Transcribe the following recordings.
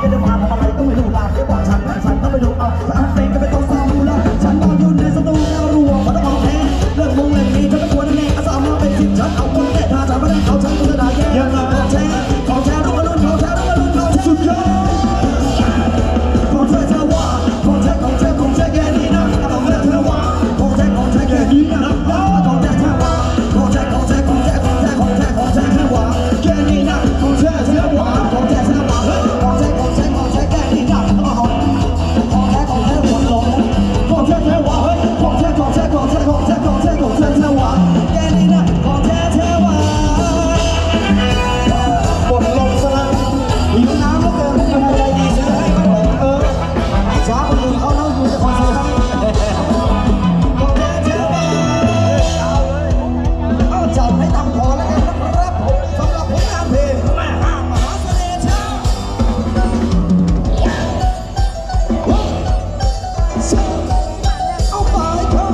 จะได้มาทำอะไรก็ไม่รู้ล่ะจะบอกฉันก็ไม่รู้เอาฉันเป็นก็เป็นตัวสาวดูแลฉันนอนอยู่ในสตูแล้วรัวมันต้องมองแท้เรื่องมงเรื่องนี้ฉันไม่ควรแน่อาสามาเป็นสิบฉันเอาคนแน่ถ้าจะไม่ได้เอาฉันก็จะได้แย่ยังไงของแท้รุ่งอรุณของแท้รุ่งอรุณของแท้สุดยอดของแท้เธอว่าของแท้แค่นี้นะของแท้เธอว่าของแท้แค่นี้นะของแท้เธอว่าของแท้แค่นี้นะแค่นี้นะของแท้แค่นี้นะของแท้หมดลงของแท้แค่ว่าเฮ้ยของแท้แค่ว่าแค่นี้นะของแท้ว่าหมดลงซะแล้วหิวน้ำแล้วเกินไม่มีใครใจดีซื้อให้มันเลยช้าคนอื่นเขาเล่าอยู่จะคอนเสิร์ตของแท้ว่าเอาจับให้ตังพอแล้วกันนะครับผมสำหรับผลงานเพลงแม่ห้างมหาเสน่ห์ชาเอาไปเถอะ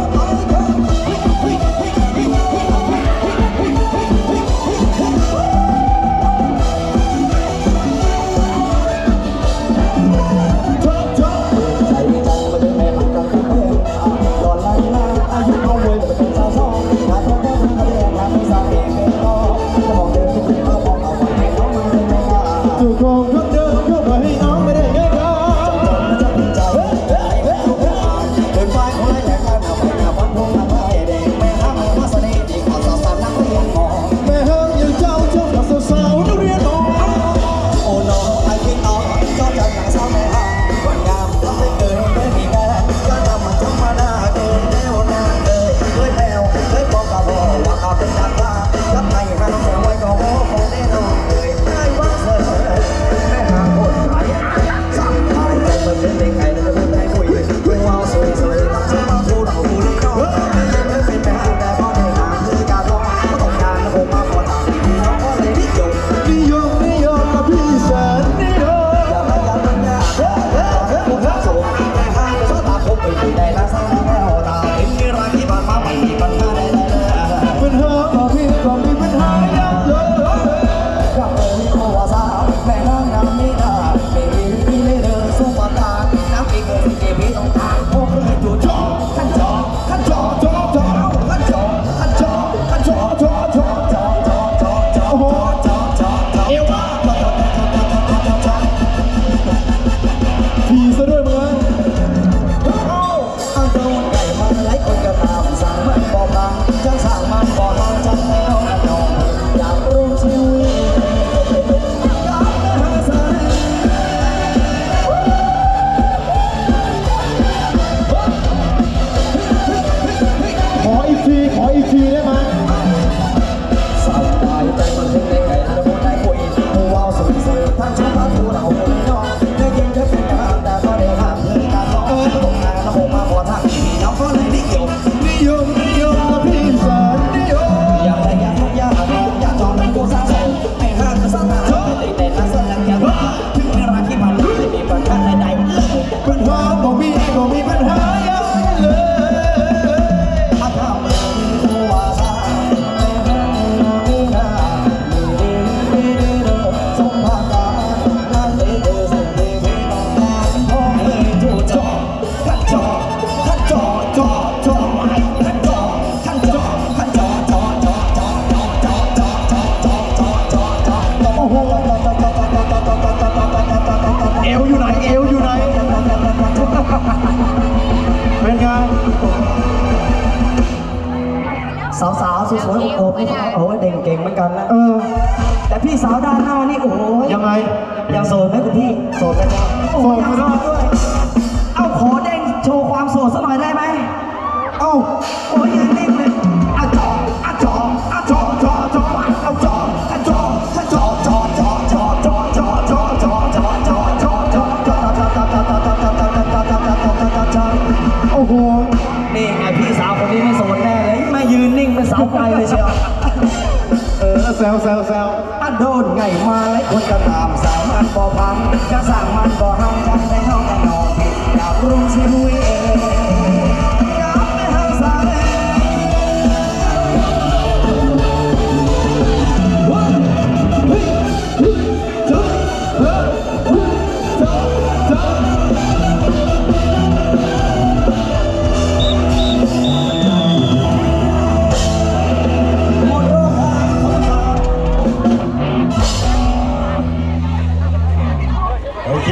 เป็นไงสาวๆสวยๆโอ้โหเด่งเก่งเหมือนกันนะแต่พี่สาวด้านหน้านี่โอ้ยยังไงยังโสดไหมคุณพี่โสดไหมครับโสดไม่ได้ด้วยเอาขอเด้งโชว์ความโสดสักหน่อยได้ไหมเอ้าโอ้ยยังนิ่งเลยเอาจอเอาจอเอาจอจอจอเอาจอเอาจอเอาจอจอจอจอจอจอจอจอจอจอจอจอจอโอ้โหนี่ไงพี่สาวคนนี้ไม่โสดแน่เลยไม่ยืนนิ่งเป็นเสาไฟเลยเชียวแซวอันโดนไงมาไล่คนก็ตามสาวมันบ่พังจะสั่งมันบ่ห้ามจังได้น้องกันนอนอยากรู้สิลุยเองอยากไม่ห้ามสาวเลยจ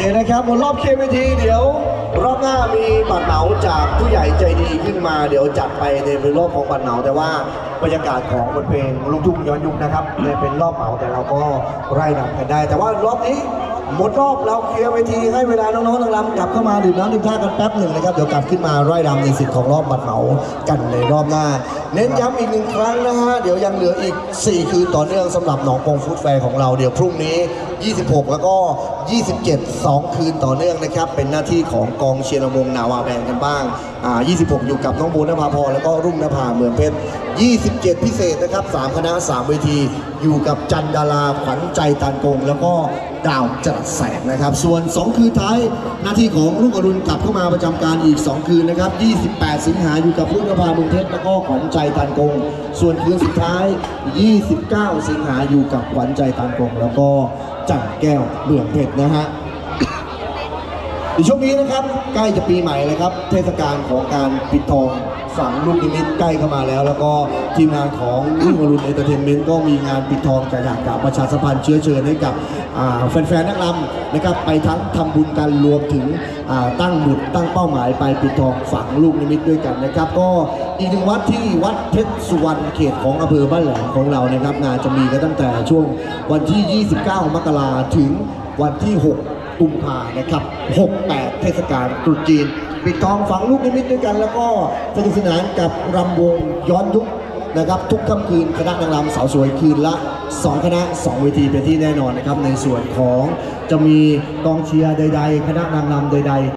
นะครับบนรอบเคเวทีเดี๋ยวรอบหน้ามีบัตรเหมาจากผู้ใหญ่ใจดีขึ้นมาเดี๋ยวจัดไปในรอบของบัตรเหมาแต่ว่าบรรยากาศของบทเพลงลูกทุ่งย้อนยุคนะครับเนี่ยเป็นรอบเหมาแต่เราก็ไล่รำกันได้ แต่ว่ารอบนี้หมดรอบเราเคลียร์เวทีให้เวลาน้องๆนางรำกลับเข้ามาดื่มน้ำดื่มท่ากันแป๊บหนึ่งนะครับเดี๋ยวกลับขึ้นมาไล่รำในสิทธิ์ของรอบบัตรเหมากันในรอบหน้าเน้นย้ำอีกหนึ่งครั้งนะฮะเดี๋ยวยังเหลืออีก4คืนต่อเนื่องสำหรับหนองปงฟู้ดแฟร์ของเราเดี๋ยวพรุ่งนี้26แล้วก็27 2คืนต่อเนื่องนะครับเป็นหน้าที่ของกองเชียร์ลำวงนาวาแบนกันบ้าง26อยู่กับน้องบูนภาพรแล้วก็รุ่งนภาเมืองเพชร27พิเศษนะครับ3คณะ3เวทีอยู่กับจันดาราขวัญใจตานกงแล้วก็ดาวจรัสแสงนะครับส่วน2คืนท้ายหน้าที่ของรุ่งอรุณกลับเข้ามาประจำการอีก2คืนนะครับ28สิงหาอยู่กับรุ่งนภาเมืองเพชรแล้วก็ขวัญใจตานกงส่วนคืนสุดท้าย29สิงหาอยู่กับขวัญใจตานกงแล้วก็จันแก้วเมืองเพชรนะฮะในช่วงนี้นะครับใกล้จะปีใหม่แล้วครับเทศกาลของการปิดทองฝังลูกนิมิตใกล้เข้ามาแล้วก็ทีมงานของรุ่งอรุณเอนเตอร์เทนเมนต์ก็มีงานปิดทองอยากประชาสัมพันธ์เชื้อเชิญให้กับแฟนๆนักรำนะครับไปทั้งทำบุญกันรวมถึงตั้งหมุดตั้งเป้าหมายไปปิดทองฝังลูกนิมิตด้วยกันนะครับก็อีกหนึ่งวัดที่วัดเพชรสุวรรณเขตของอำเภอบ้านแหลมของเรานะครับงานจะมีกันตั้งแต่ช่วงวันที่ 29 มกราถึงวันที่ 6 กุมภานะครับ68เทศกาลตรุษจีนปิดทองฝังลูกนิมิตด้วยกันแล้วก็สนุกสนานกับรำวงย้อนยุคนะครับทุกค่ำคืนคณะนางรำสาวสวยคืนละ2คณะ2เวทีเป็นที่แน่นอนนะครับในส่วนของจะมีกองเชียร์ใดๆคณะนางรำใดๆ